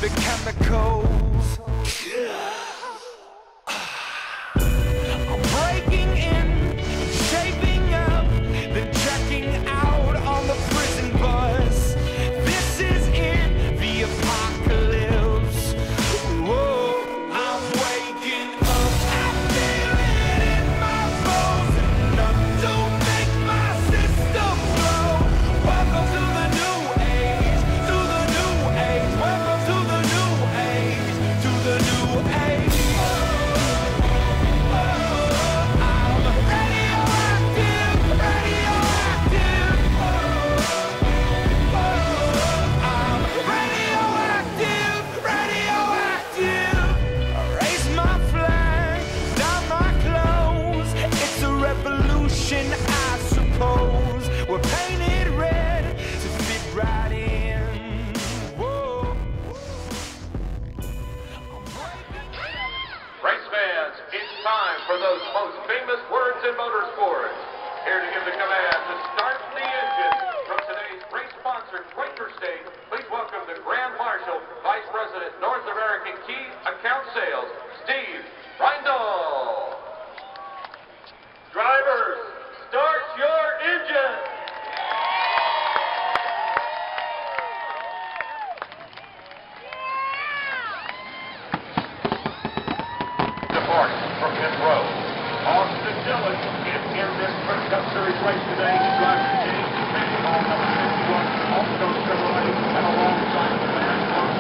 the chemicals. I'm breaking in, shaping up, then checking out on the prison bus. This is it, the apocalypse. Whoa, I'm waking up, I feel it in my bones, enough to make my system blow. Welcome to the new age, to the new age. Welcome to the new age, to the new age. I suppose we're painted red to fit right in. Whoa. Race fans, it's time for those most famous words in motorsports. Here to give the command to start the engine from today's race sponsor, Quaker State. Please welcome the Grand Marshal, Vice President, North American Key Account Sales, Steve Reindl. Drivers, start your engine! Departing from pit road, Austin Dillon in this Sprint Cup Series race today. He drives the team, making all number 51, also Chevrolet, and alongside the man,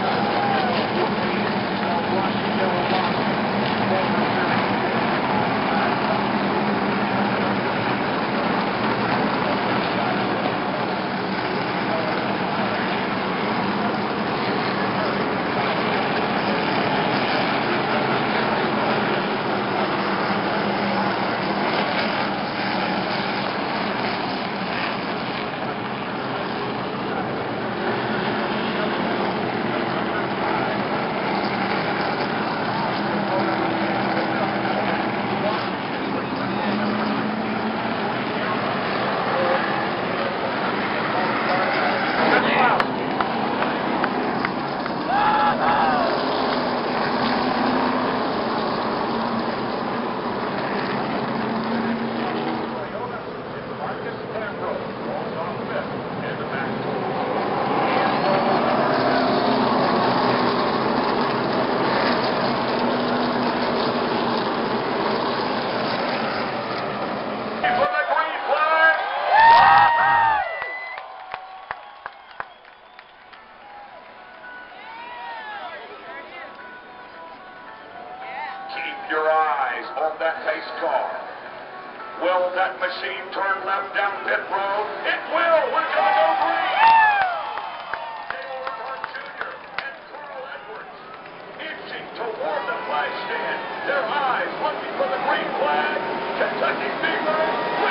your eyes on that pace car. Will that machine turn left down pit road? It will! We're going to go green! Dale Earnhardt Jr. and Carl Edwards inching toward the flag stand. Their eyes looking for the green flag. Kentucky Speedway.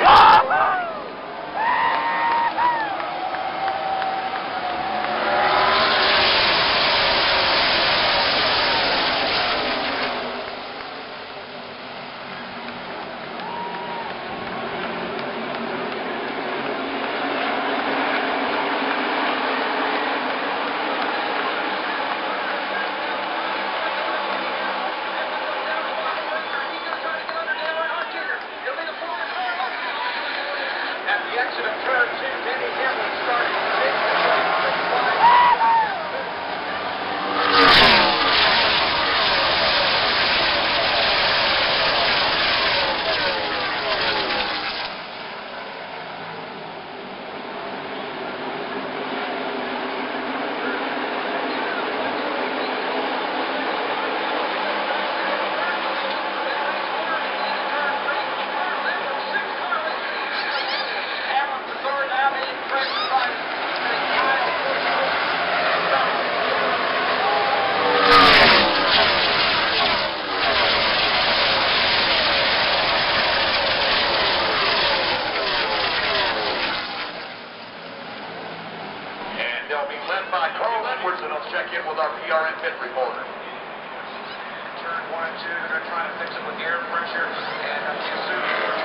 Exit of turn 2, Denny Hamlin starting to take the They'll be led by Carl Edwards, and I'll check in with our PRN pit reporter. Turn 1 and 2, they're going to try to fix it with air pressure, and I'm assuming